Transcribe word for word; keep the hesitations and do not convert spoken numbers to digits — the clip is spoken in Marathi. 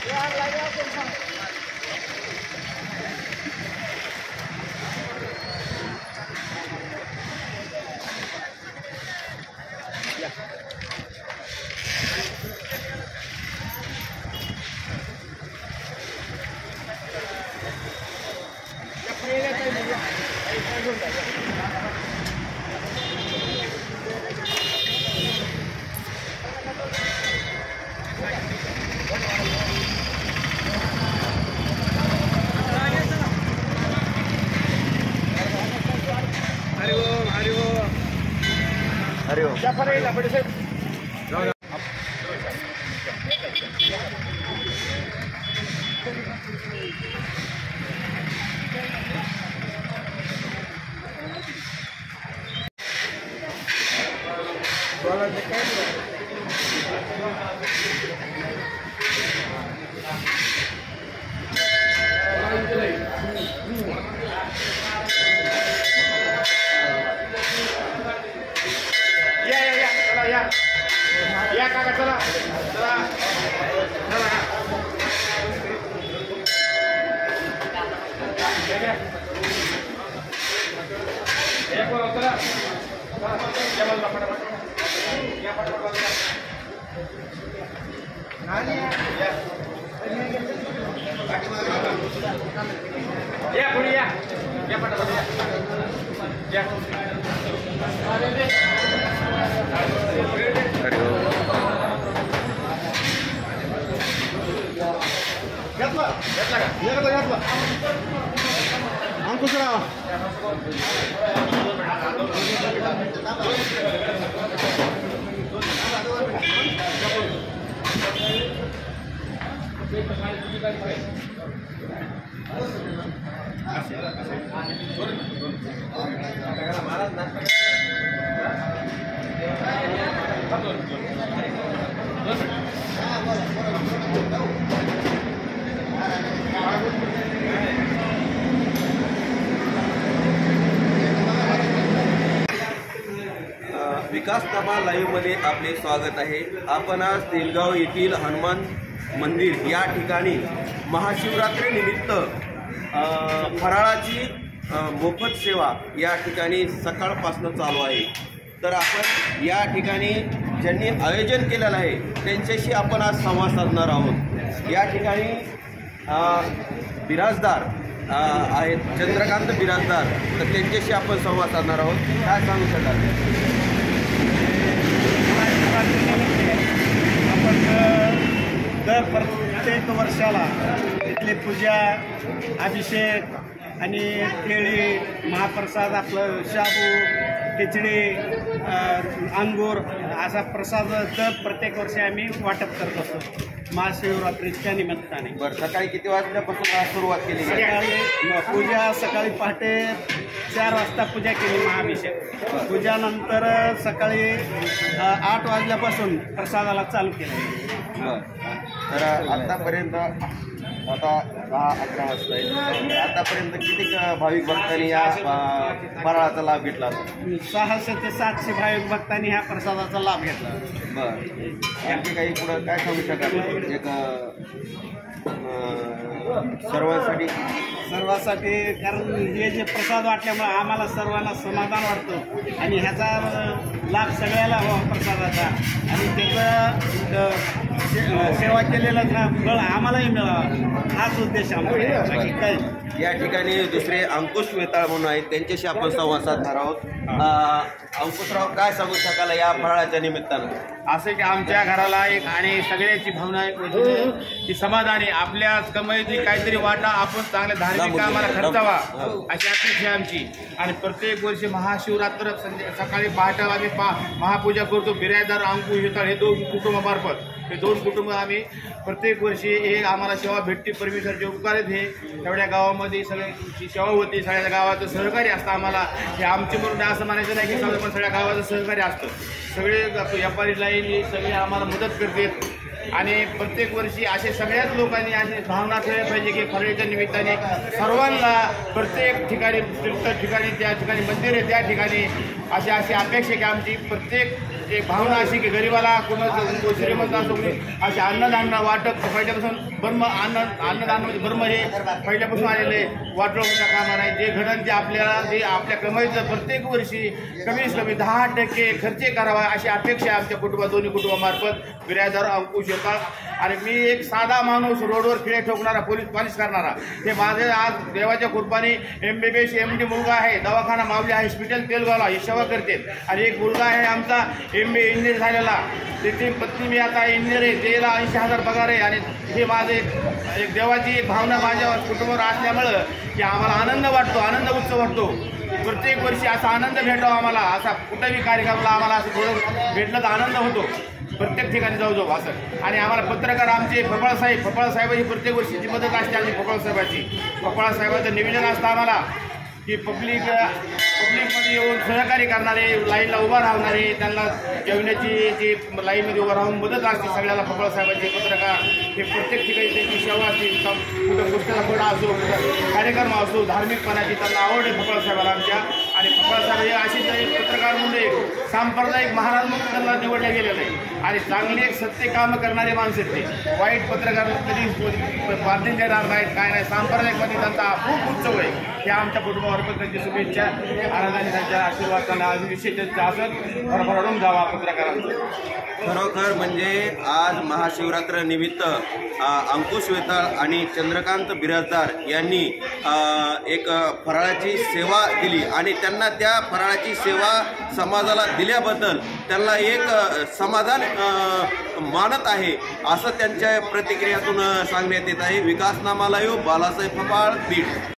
अरे हो क्या फरेला बड़े से वाला दिखाई या काका चला चला चला एक बोला चला या बोला फटाफट या फटाफट नानी या या पुढे या या फटाफट या या घेतला घेतला का घेतला घेतला अंकुशराव विकास नामा लाईव्ह मध्ये आपले स्वागत आहे। आपण आज तेलगाव येथील हनुमान मंदिर या ठिकाणी महाशिवरात्री निमित्त फराळाची मोफत सेवा या ठिकाणी सकाळपासून चालू आहे। तर आपण या ठिकाणी ज्यांनी आयोजन केलेलं आहे त्यांच्याशी आपण आज संवाद साधणार आहोत। या ठिकाणी बिराजदार आहेत चंद्रकांत बिराजदार, तर त्यांच्याशी आपण संवाद साधणार आहोत। काय सांगू शकाल? आपण दर प्रत्येक वर्षाला इथली पूजा, अभिषेक आणि केळी, महाप्रसाद, आपलं शाबू, खिचडी, अंगूर असा प्रसाद दर प्रत्येक वर्षी आम्ही वाटप करत असतो महाशिवरात्रीच्या निमित्ताने। बरं, सकाळी किती वाजल्यापासून सुरुवात केली? सकाळी पूजा सकाळी पहाटे चार वाजता पूजा केली महाअभिषेक। पूजानंतर सकाळी आठ वाजल्यापासून प्रसादाला चालू केलं। बरं, तर आतापर्यंत आता दहा अकरा वाजता आहे, आतापर्यंत किती भाविक भक्तांनी या फराळाचा लाभ घेतला? सहाशे ते सातशे भाविक भक्तांनी ह्या प्रसादाचा लाभ घेतला। बरं, आणखी काही पुढं काय सांगू शकाल? एक सर्वांसाठी सर्वांसाठी कारण हे जे प्रसाद वाटल्यामुळे आम्हाला सर्वांना समाधान वाटतं आणि ह्याचा लाभ सगळ्याला व्हावा प्रसादाचा, आणि त्याचं सेवा केलेलं फळ आम्हालाही मिळावं हाच उद्देश आम्हाला, बाकी काही। या ठिकाणी दुसरे अंकुश वेताळ म्हणून आहेत, त्यांच्याशी आपण संवाद साधणार आहोत। अंकुशराव, काय सांगू शकाल या फराळाच्या निमित्तानं? असं की आमच्या घराला एक आणि सगळ्याची भावना एक की समाधानी आपल्या कमाईची काहीतरी वाटा आपण चांगल्या धार्मिक कामाला खर्चावा अशी अपेक्षा आमची। आणि प्रत्येक वर्षी महाशिवरात्र सकाळी पहाटे आम्ही पा महापूजा करतो। बिराजदार अंकुश वेताळ हे दोन कुटुंबामार्फत, हे दोन कुटुंब आम्ही प्रत्येक वर्षी हे आम्हाला सेवा भेटते। परमेश्वरचे उपकार आहेत हे, तेवढ्या गावामध्ये सगळ्याची सेवा होती, सगळ्या गावाचं सहकार्य असतं आम्हाला। हे आमचे म्हणून असं म्हणायचं नाही की सगळं, पण सगळ्या गावाचं सहकार्य असतं। सगळे व्यापारी लाईन सगळे आम्हाला मदत करतात आणि प्रत्येक वर्षी असे सगळ्याच लोकांनी अशी भावना ठेवल्या पाहिजे की फराळाच्या निमित्ताने सर्वांना प्रत्येक ठिकाणी तीर्थ ठिकाणी त्या ठिकाणी मंदिर आहे त्या ठिकाणी अशी अशी अपेक्षा की आमची प्रत्येक एक भावना अशी की गरिबाला कोणाचं श्रीमंत असो असे अन्नधान्य वाटप सकाळच्यापासून बर्म अन्न अन्नदानमध्ये बर्म हे पहिल्यापासून आलेले वाटलं होता कामा नाही. जे घडण ते आपल्याला जे आपल्या कमाईचं प्रत्येक वर्षी कमीत कमी दहा टक्के खर्च करावा अशी अपेक्षा आहे आमच्या कुटुंबात दोन्ही कुटुंबामार्फत बिराजदार अंकुश येतात. आणि मी एक साधा माणूस रोडवर खिळे ठोकणारा पोलीस पालिश करणारा हे माझे आज देवाच्या कृपाने M B B S M D मुलगा आहे, दवाखाना मावली हॉस्पिटल तेलगावला ही सेवा करते. आणि एक मुलगा आहे आमचा एम बी इंजिनियर झालेला, त्याची पत्नी मी आता इंजिनियर आहे, त्याला ऐंशी हजार पगार आहे. आणि हे माझे एक देवाची एक भावना माझ्या कुटुंबावर असल्यामुळं की आम्हाला आनंद वाटतो, आनंद उत्सव वाटतो. प्रत्येक वर्षी असा आनंद भेटावा आम्हाला, असा कुठल्याही कार्यक्रमाला आम्हाला असं थोडं भेटलं तर आनंद होतो प्रत्येक ठिकाणी जाऊ जाऊ असं. आणि आम्हाला पत्रकार आमचे फपाळ साहेब फपाळ साहेबाची प्रत्येक वर्षीची मदत असते आमची फपाळ साहेबाची. फपाळ साहेबाचं निवेदन असतं आम्हाला की पब्लिक पब्लिकमध्ये येऊन सहकार्य करणारे, लाईनला उभा राहणारे, त्यांना जेवणाची जी लाईनमध्ये उभा राहून मदत असते सगळ्याला. फपाळ साहेबाचे पत्रकार हे प्रत्येक ठिकाणी त्यांची सेवा असते. कुठं पुस्तकाचा खोडा असो, कुठं कार्यक्रम असो, धार्मिकपणाची त्यांना आवड आहे फपाळ साहेबाला आमच्या. आणि फपाळ साहेब हे असेच एक पत्रकार म्हणून सांप्रदायिक महाराज म्हणून त्यांना निवडले गेलेलं आहे. आणि चांगली एक सत्य कामं करणारे माणसं आहेत ते. वाईट पत्रकार कधी बांधून देणार नाहीत, काय नाही. सांप्रदायिकमध्ये त्यांचा खूप उत्सव आहे. या आमच्या कुटुंबामार्फत त्यांची शुभेच्छा आनंदाने त्यांच्या आशीर्वाद त्यांना आज विशेष असत भरभरून जावा पत्रकारांचं. खरोखर म्हणजे आज महाशिवरात्र निमित्त अंकुश वेताळ आणि चंद्रकांत बिराजदार यांनी एक फराळाची सेवा दिली आणि त्यांना त्या फराळाची सेवा समाजाला दिल्याबद्दल त्यांना एक समाधान मानत आहे असं त्यांच्या प्रतिक्रियातून सांगण्यात येत आहे. विकासनामा लाईव्ह, बालासाहेब फपाळ, बीड.